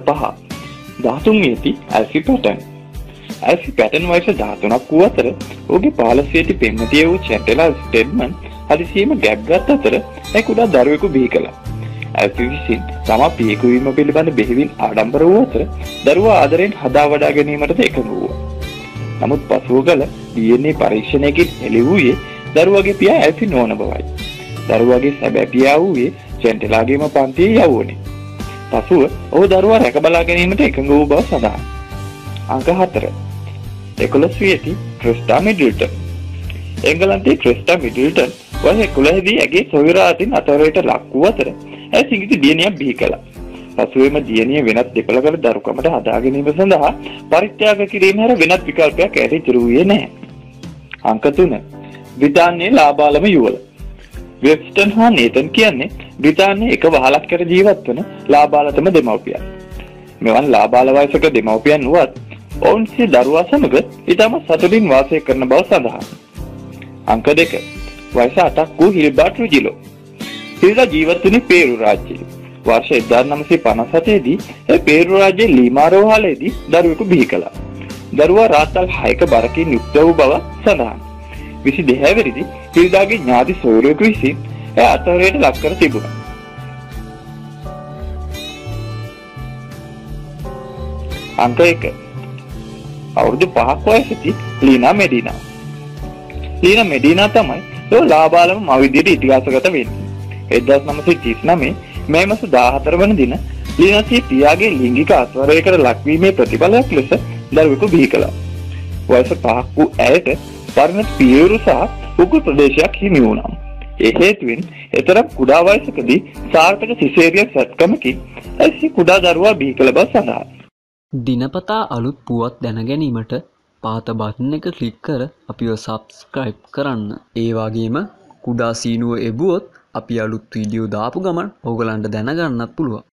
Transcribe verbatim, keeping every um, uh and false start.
පහ. දහතුන් වෙති ඇල්ෆි pattern. ඇල්ෆි pattern වයස දහතුනක් වූ අතර ඔහුගේ පහළොස් වෙති පෙම්වතිය වූ චැන්ටෙලා ස්ටෙඩ්මන් හදිසියෙම ගැබ් ගත් අතර ඒ කුඩා දරුවෙකු බිහි කළා. ඇල්ෆි විසින් තමා පියෙකු වීම පිළිබඳ බෙහෙවින් ආඩම්බර වූ අතර දරුවා ආදරයෙන් හදා වඩා ගැනීමටද එකඟ වූවා. නමුත් පසුව කල ඩී එන් ඒ පරීක්ෂණයකින් හෙළි වූයේ දරුවාගේ පියා ඇල්ෆි නොවන බවයි. දරුවාගේ සැබෑ පියා වූයේ චැන්ටෙලාගේම පන්තියේ යවුවනේ. පසුව ඔහු දරුවා රැක බලා ගැනීමට එකඟ වූ බව සඳහන්. අංක හතර. එකොළොස් වෙති ක්‍රිස්ටා මිඩල්ටන්. එංගලන්තයේ ක්‍රිස්ටා මිඩල්ටන් වයස එකොළහ දී ඇගේ සොයුරා අතින් අතවරයට ලක් වූ අතර ඇය සිඟිති දියණියක් බිහි කළා. පසුවෙම දියණිය වෙනත් දෙපළකට දරුකමට හදා ගැනීම සඳහා පරිත්‍යාග කිරීම හැර වෙනත් විකල්පයක් ඇයට ඉතිරි වූයේ නැහැ. අංක තුන. බ්‍රිතාන්‍යයේ ලාබාලම යුවළ. වෙබ්ස්ටන් හා නේතන් කියන්නේ බ්‍රිතාන්‍යයේ එක වහලක් කර ජීවත් වන ලාබාලතම දෙමව්පියන්. මෙවන් ලාබාල වයසක දෙමව්පියන් වුවත් ඔවුන් සිය දරුවා සමග ඉතාම සතුටින් වාසය කරන බව සඳහන්. අංක දෙක. වයස අටක් වූ හිල්බර්ට් රුජිලෝ. හිල්ලා ජීවත් වුණේ පේරු රාජ්‍යයේ. වර්ෂ එක්දාස් නවසිය පනස් හතේ දී ඒ පේරු රාජ්‍යයේ ලීමාරෝහලේදී දරුවෙකු බිහි කළා. දරුවා රාත්තල් හයක බරකින් යුක්ත වූ බව සඳහන්. විසි දෙහ වෙනිදි හිල්දාගේ ඥාති සොයුරෙකු විසින් එය අතවරයට ලක් කර තිබුණා. අංක එක. අවුරුදු පහක් වයසදී ලීනා මෙඩිනා. ලීනා මෙඩිනා තමයි ඒ ලාබාලම මව විදියට ඉතිහාසගත වෙන්නේ. එක්දාස් නවසිය තිස් නවය මේ මාස දාහතර වන දින ලීනා සිය පියාගේ ලිංගික අත්වරයකට ලක්වීමේ ප්‍රතිඵලයක් ලෙස දරුවෙකු බිහි කළා. වයස පහක් වූ ඇයට පරිණත පියවරු සහ උගුල් ප්‍රදේශයක් හිමි වුණා. ඒ හේතුවෙන් එතරම් කුඩා වයසකදී සාර්ථක සිසේරියන් සැත්කමකින් ඇසි කුඩා දරුවා බිහි කළ බව සඳහන්. දිනපතා අලුත් පුවත් දැන ගැනීමට පාත බටන් එක ක්ලික් කර අපිව සබ්ස්ක්‍රයිබ් කරන්න. ඒ වගේම කුඩා සීනුව එබුවොත් අපි අලුත් වීඩියෝ දාපු ගමන් ඕගලන්ට දැනගන්නත් පුළුවන්.